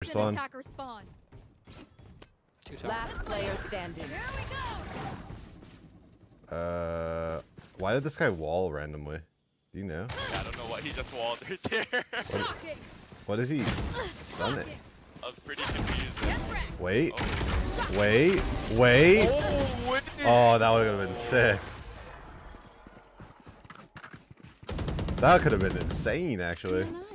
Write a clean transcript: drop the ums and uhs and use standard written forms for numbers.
First one. Attacker spawn. Last player standing. Here we go. Why did this guy wall randomly? Do you know? I don't know what he just walled right there. What is he? Stun it. I was pretty confused. Wait. Oh. Wait. Wait. Oh, Oh, that would have been sick. That could have been insane, actually.